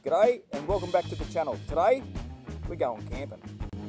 G'day and welcome back to the channel. Today we're going camping.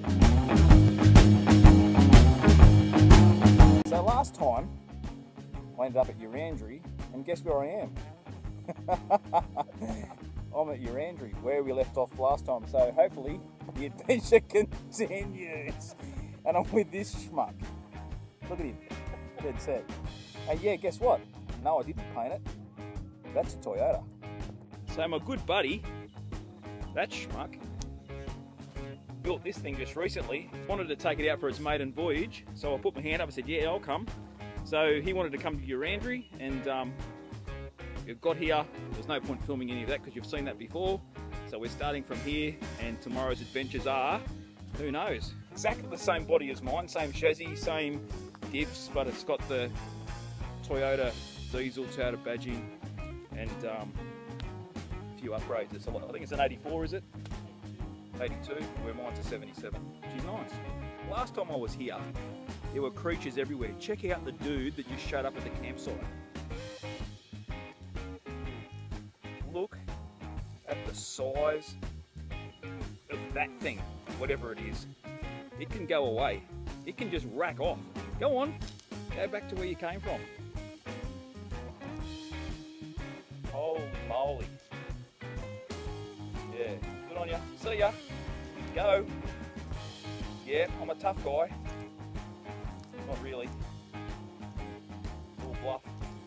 So last time I ended up at Yerranderie and guess where I am? I'm at Yerranderie where we left off last time, so hopefully the adventure continues. And I'm with this schmuck. Look at him, dead set. And yeah, guess what? No, I didn't paint it. That's a Toyota. So my good buddy, that schmuck, built this thing just recently. Wanted to take it out for its maiden voyage, so I put my hand up and said, yeah, I'll come. So he wanted to come to Yerranderie, and it got here. There's no point filming any of that because you've seen that before. So we're starting from here, and tomorrow's adventures are, who knows? Exactly the same body as mine, same chassis, same diffs, but it's got the Toyota diesel, Toyota badging, and a few upgrades. It's I think it's an 84, is it? 82, where mine's a 77, which is nice. Last time I was here, there were creatures everywhere. Check out the dude that just showed up at the campsite. Look at the size of that thing, whatever it is. It can go away. It can just rack off. Go on, go back to where you came from. Holy moly. Yeah, good on ya. See ya. Go. Yeah, I'm a tough guy. Not really. All bluff.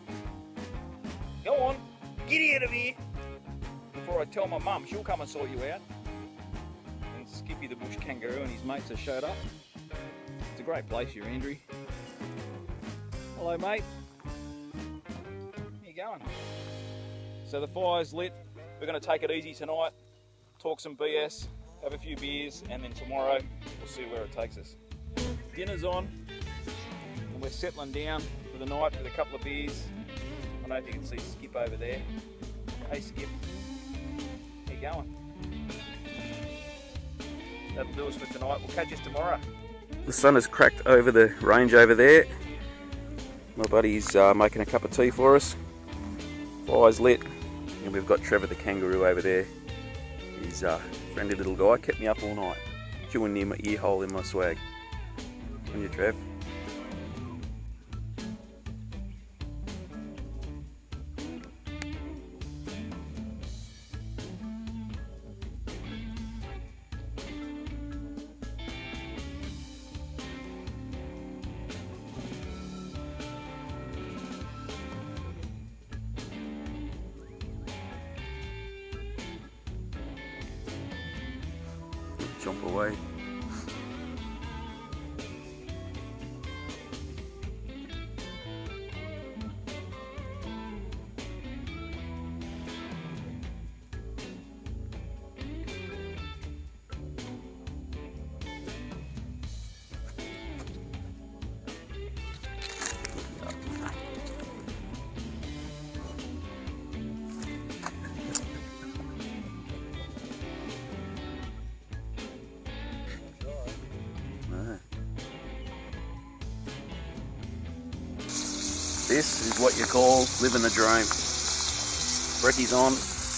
Go on, get out of here before I tell my mum. She'll come and sort you out. And Skippy the bush kangaroo and his mates have showed up. It's a great place, Yerranderie. Hello, mate. How you going? So the fire's lit. We're going to take it easy tonight, talk some BS, have a few beers, and then tomorrow we'll see where it takes us. Dinner's on, and we're settling down for the night with a couple of beers. I don't know if you can see Skip over there. Hey Skip, how you going? That'll do us for tonight. We'll catch us tomorrow. The sun has cracked over the range over there. My buddy's making a cup of tea for us. Fire's lit, and we've got Trevor the kangaroo over there. He's a friendly little guy, kept me up all night, chewing near my ear hole in my swag. On you, Trev. Jump away. This is what you call living the dream. Brekkies on,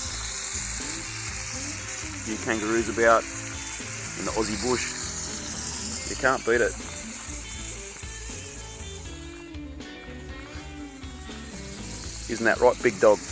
a few kangaroos about in the Aussie bush. You can't beat it. Isn't that right, big dog?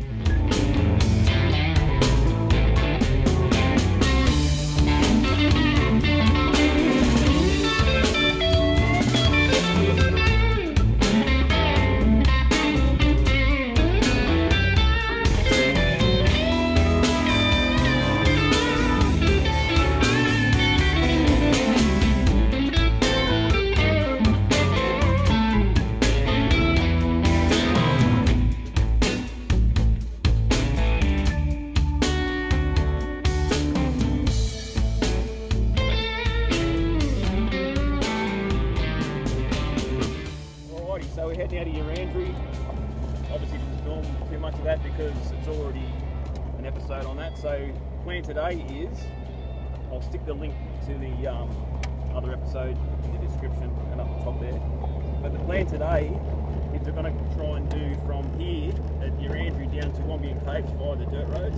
So we're heading out of Yerranderie. Obviously didn't film too much of that because it's already an episode on that. So the plan today is, I'll stick the link to the other episode in the description and up the top there. But the plan today is we're going to try and do from here at Yerranderie down to Wombeyan Caves via the dirt roads.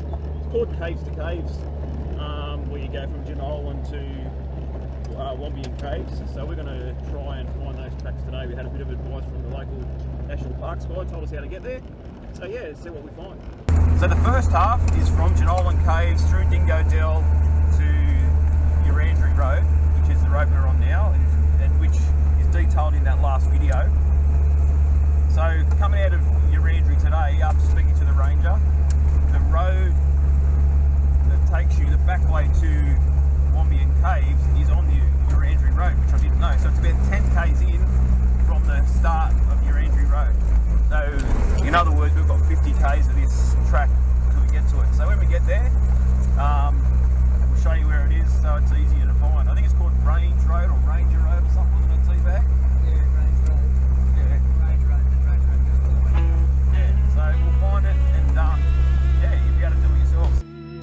called Caves to Caves, where you go from Jenolan to Wombeyan Caves. So we're going to try and find those tracks today. We had a bit of advice from the local National Parks guy, told us how to get there. So yeah, let's see what we find. So the first half is from Jenolan Caves through Dingo Dell to Yerranderie Road, which is the road we're on now, and which is detailed in that last video. So coming out of Yerranderie today, after speaking to the ranger, the road that takes you the back way to Wombeyan Caves is on the Yerranderie Road, which I didn't know. So it's about 10 k's in from the start of Yerranderie Road. So in other words, we've got 50 k's of this track till we get to it. So when we get there, we'll show you where it is, so it's easier to find. I think it's called Range Road or Ranger Road or something, wasn't it, T-Bag? Yeah, Range Road. Yeah. Range Road, the Range Road goes all the way down. Yeah, so we'll find it and yeah, you'll be able to do it yourselves.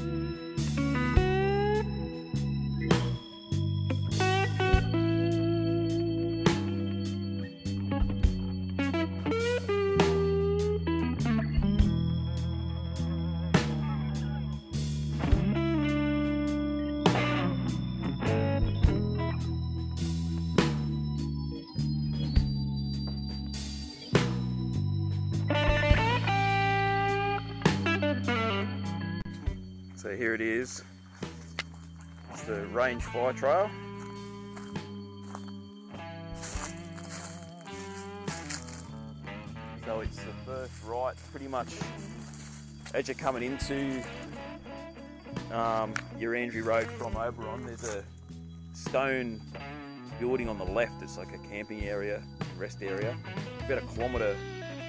So here it is, it's the Range Fire Trail. So it's the first right, pretty much as you're coming into Yerranderie Road from Oberon. There's a stone building on the left, it's like a camping area, rest area, about a kilometre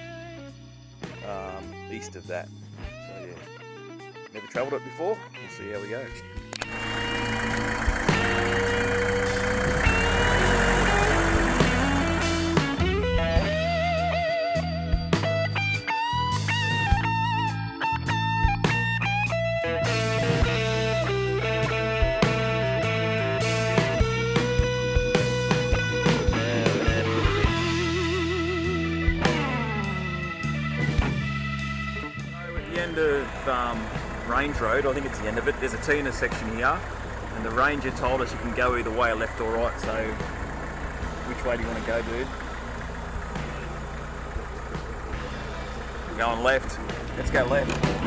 east of that. So yeah. Never travelled it before, we'll see how we go. So at the end of Range Road, I think it's the end of it, there's a T intersection here, and the ranger told us you can go either way, left or right, so which way do you want to go, dude? We're going left, let's go left.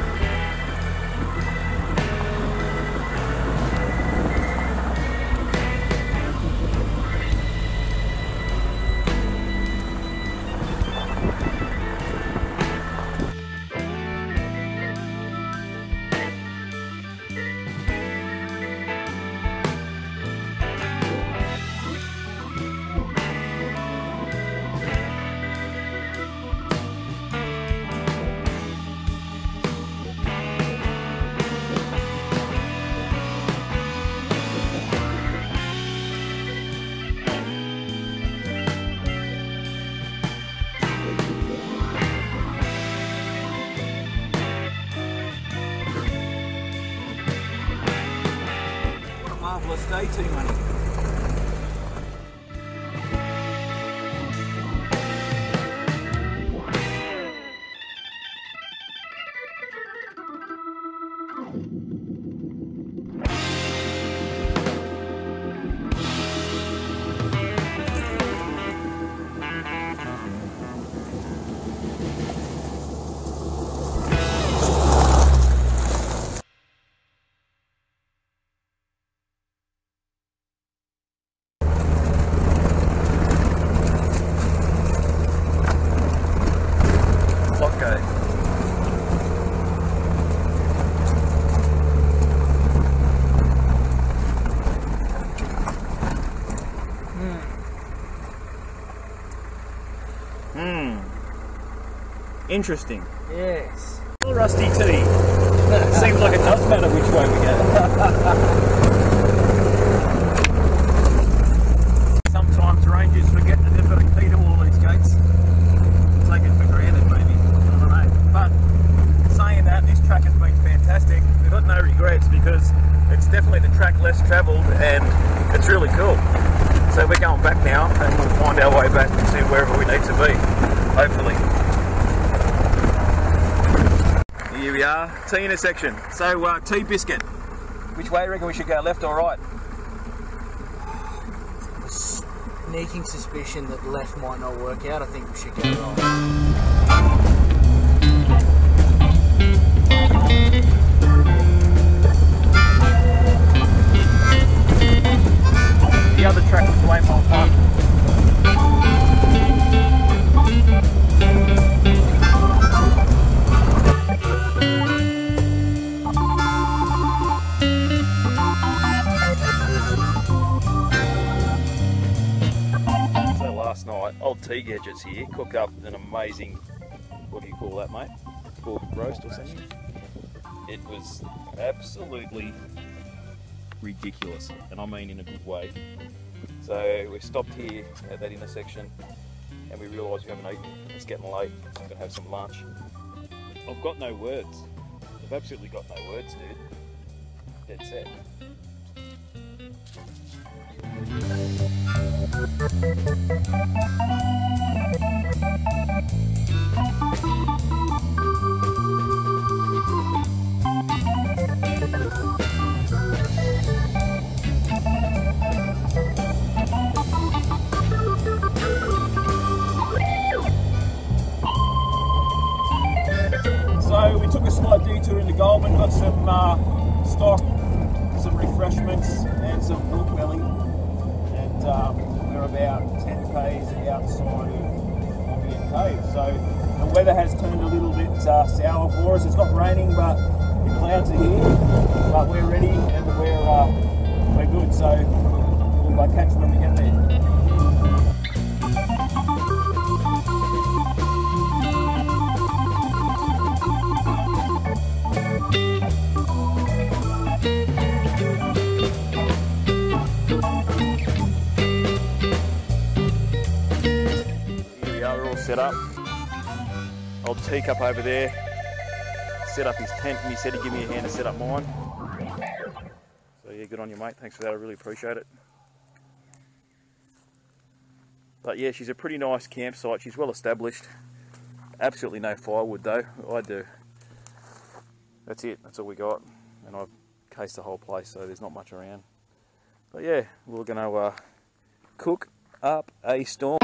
Marvellous day, T-Money. Interesting. Yes. A little rusty tea. Seems like it does matter which way we go. Sometimes rangers forget that they've got a key to all these gates. Take it for granted maybe, I don't know. But saying that, this track has been fantastic. We've got no regrets because it's definitely the track less travelled and it's really cool. So we're going back now and we'll find our way back to wherever we need to be, hopefully. Here we are, T intersection. So T biscuit. Which way do you reckon we should go, left or right? A sneaking suspicion that left might not work out. I think we should go right. The other track was way more fun. So last night, old T Gadgets here cooked up an amazing, what do you call that, mate? Pork roast or something? It was absolutely ridiculous, and I mean in a good way. So we stopped here at that intersection and we realised we haven't eaten. It's getting late. I'm going to have some lunch. I've got no words. I've absolutely got no words, dude. Dead set. So we took a slight detour into Goulburn, got some stock, some refreshments and some pork belly, and we're about 10 k's outside of Wombeyan Caves. So the weather has turned a little bit sour for us. It's not raining, but the clouds are here, but we're ready and we're good. So we'll catch them when we get there. Set up. Old teacup over there set up his tent and he said he'd give me a hand to set up mine. So yeah, good on you, mate. Thanks for that. I really appreciate it. But yeah, she's a pretty nice campsite. She's well established. Absolutely no firewood though. I do. That's it. That's all we got. And I've cased the whole place, so there's not much around. But yeah, we're going to cook up a storm.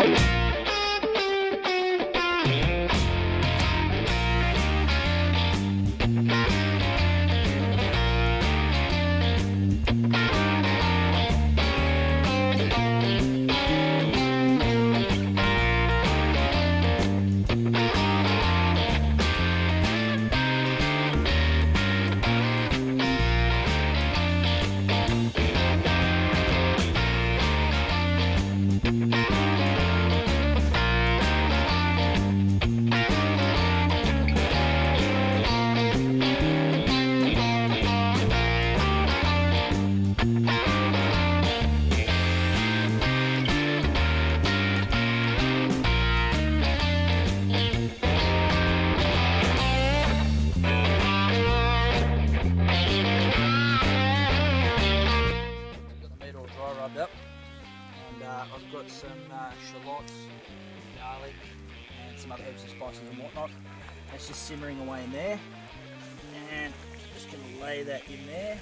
I've got some shallots, garlic and some other herbs and spices and whatnot. That's just simmering away in there, and I'm just going to lay that in there.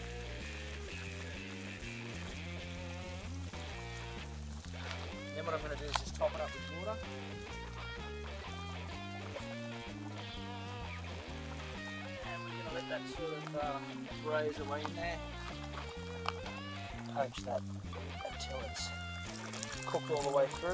Then what I'm going to do is just top it up with water. And we're going to let that sort of braise away in there. Poach that until it's cooked all the way through.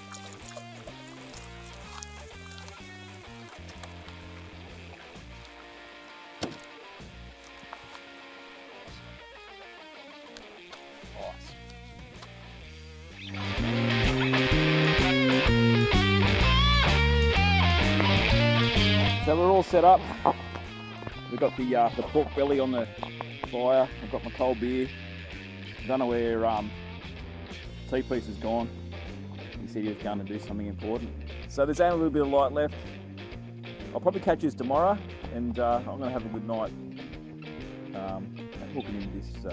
So we're all set up. We've got the pork belly on the fire. I've got my cold beer. I don't know where T-Piece has gone. He said he was going to do something important. So there's only a little bit of light left. I'll probably catch you tomorrow, and I'm going to have a good night hooking into this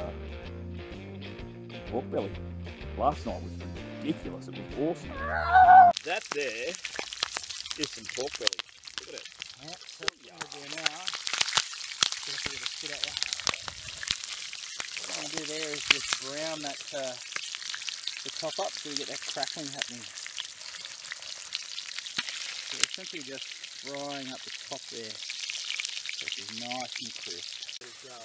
pork belly. Last night was ridiculous. It was awesome. That there is some pork belly. Look at it. Yeah, so what we're going to do now Good at you. What I'm going to do there is just brown that the top up so we get that crackling happening. So we're simply just frying up the top there, so it's nice and crisp.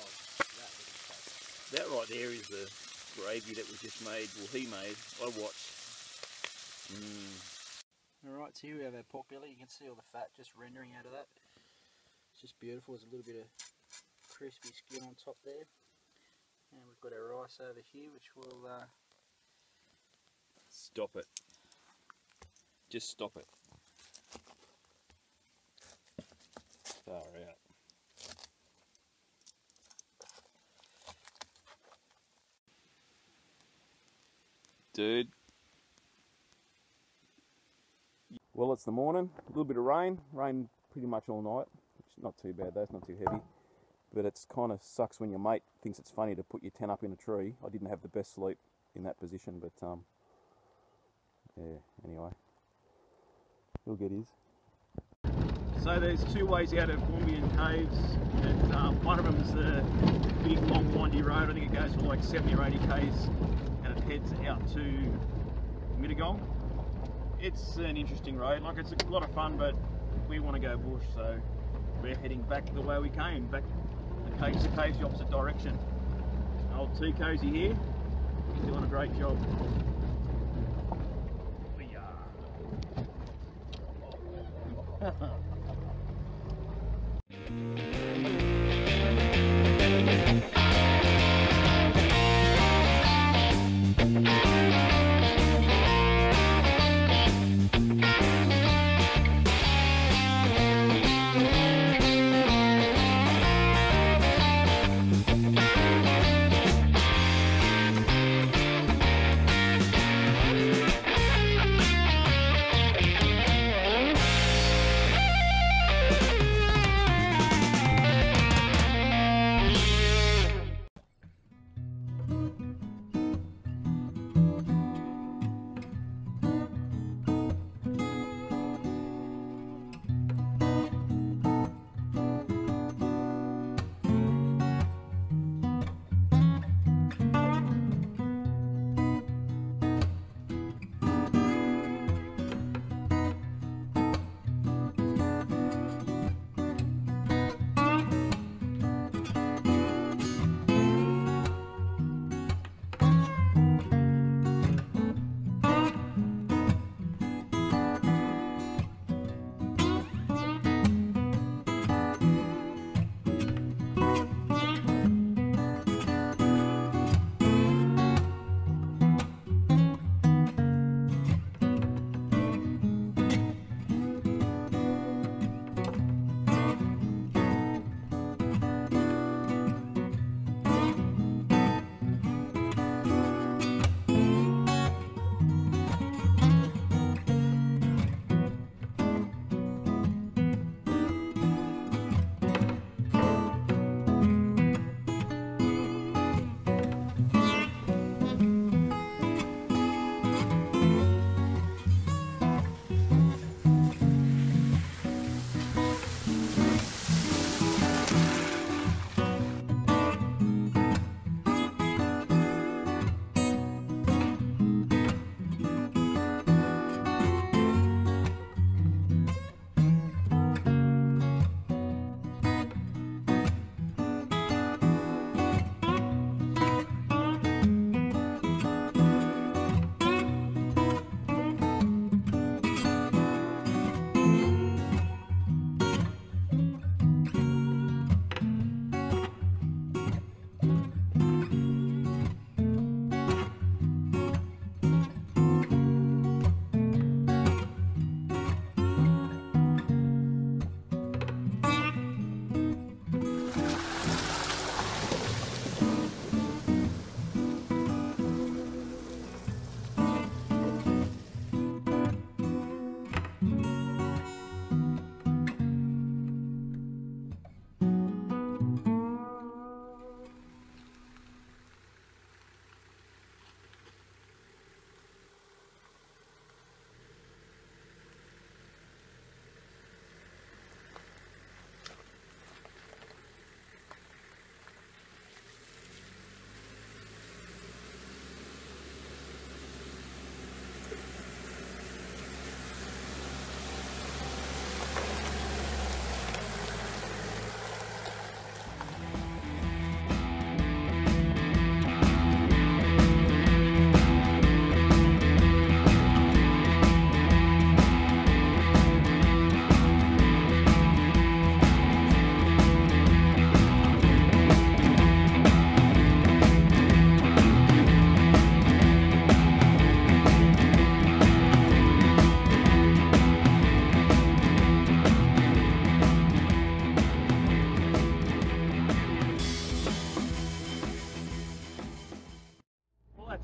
That right there is the gravy that was just made, well he made, I watched. Alright, so here we have our pork belly. You can see all the fat just rendering out of that. It's just beautiful. There's a little bit of crispy skin on top there. And we've got our rice over here, which will... Stop it. Just stop it. Far out. Dude. Well, it's the morning, a little bit of rain pretty much all night. It's not too bad though, it's not too heavy. But it's kind of sucks when your mate thinks it's funny to put your tent up in a tree. I didn't have the best sleep in that position, but yeah, anyway, he'll get his. So there's two ways out of Wombeyan Caves, and one of them is the big long windy road. I think it goes for like 70 or 80 k's and it heads out to Mittagong. It's an interesting road, like it's a lot of fun, but we want to go bush, so we're heading back the way we came, back the caves the opposite direction. Old Tea Cozy here, doing a great job.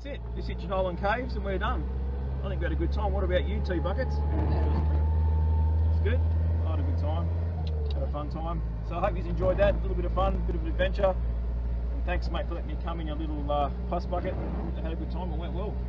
it. Just hit Jenolan Caves and we're done. I think we had a good time. What about you, Two Buckets? It's good. I had a good time. Had a fun time. So I hope you enjoyed that. A little bit of fun, a bit of an adventure. And thanks, mate, for letting me come in your little plus bucket. I had a good time. It went well.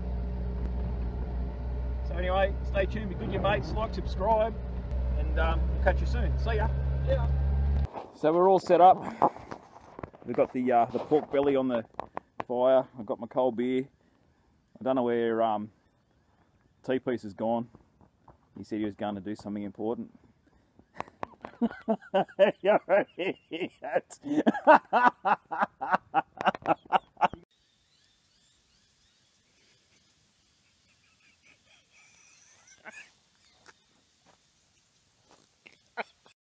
So anyway, stay tuned. Be good to your mates. Like, subscribe, and we'll catch you soon. See ya. Yeah. So we're all set up. We've got the pork belly on the fire. I've got my cold beer. I don't know where T-Piece has gone. He said he was going to do something important. You're an idiot.